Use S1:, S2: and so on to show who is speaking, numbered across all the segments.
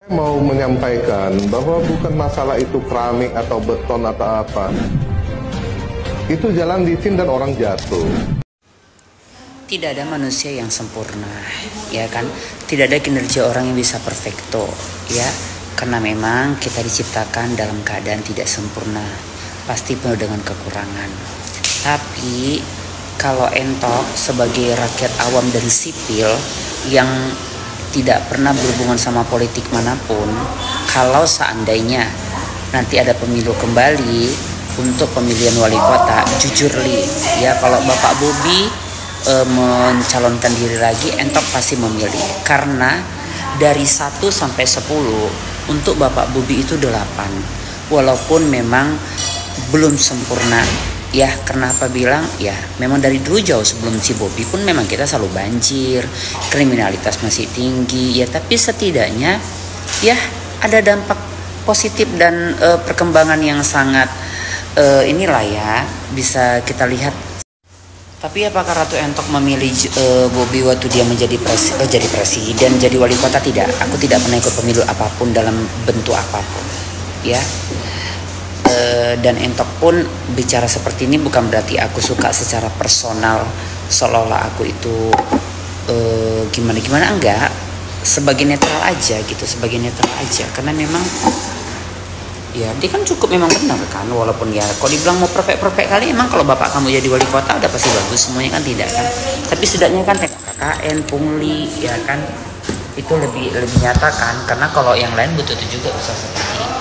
S1: Mau menyampaikan bahwa bukan masalah itu keramik atau beton atau apa. Itu jalan licin dan orang jatuh.
S2: Tidak ada manusia yang sempurna, ya kan? Tidak ada kinerja orang yang bisa perfecto, ya. Karena memang kita diciptakan dalam keadaan tidak sempurna, pasti penuh dengan kekurangan. Tapi kalau Entok sebagai rakyat awam dan sipil yang tidak pernah berhubungan sama politik manapun, kalau seandainya nanti ada pemilu kembali untuk pemilihan wali kota, jujur Li, ya kalau Bapak Bobi mencalonkan diri lagi, Entok pasti memilih. Karena dari 1 sampai 10 untuk Bapak Bobi itu 8, walaupun memang belum sempurna. Ya, kenapa bilang? Ya, memang dari dulu jauh sebelum si Bobi pun memang kita selalu banjir, kriminalitas masih tinggi. Ya, tapi setidaknya ya ada dampak positif dan perkembangan yang sangat inilah ya bisa kita lihat. Tapi apakah Ratu Entok memilih Bobi waktu dia menjadi jadi presiden, jadi wali kota? Tidak. Aku tidak pernah ikut pemilu apapun dalam bentuk apapun. Ya. Dan Entok pun bicara seperti ini bukan berarti aku suka secara personal, seolah-olah aku itu gimana-gimana, enggak. Sebagai netral aja gitu, sebagai netral aja. Karena memang ya dia kan cukup memang benar kan, walaupun ya kalau dibilang mau perfect kali, emang kalau bapak kamu jadi wali kota udah pasti bagus semuanya kan, tidak kan. Tapi setidaknya kan tengok KKN, pungli ya kan, itu lebih nyata kan. Karena kalau yang lain butuh itu juga usaha seperti itu.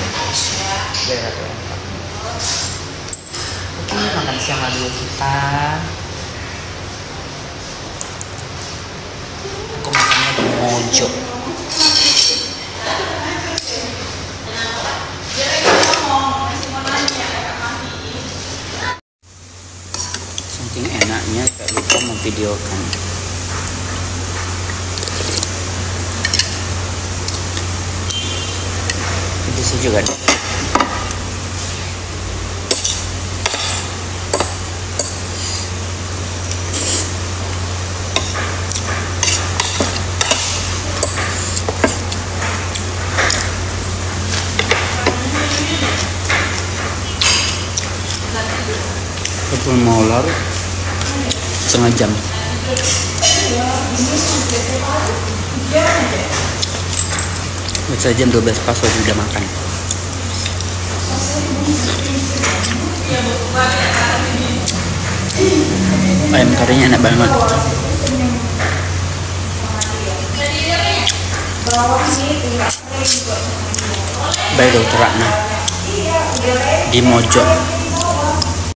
S2: Oke, makan siang dulu kita. Aku makannya di Mojo. Saking enaknya kayak lupa memvideokan. Ini sih juga deh. Betul molar setengah jam. Bisa jam 12 pas sudah makan. Ayam karinya enak banget. Baik Dokter Ratna di Mojo.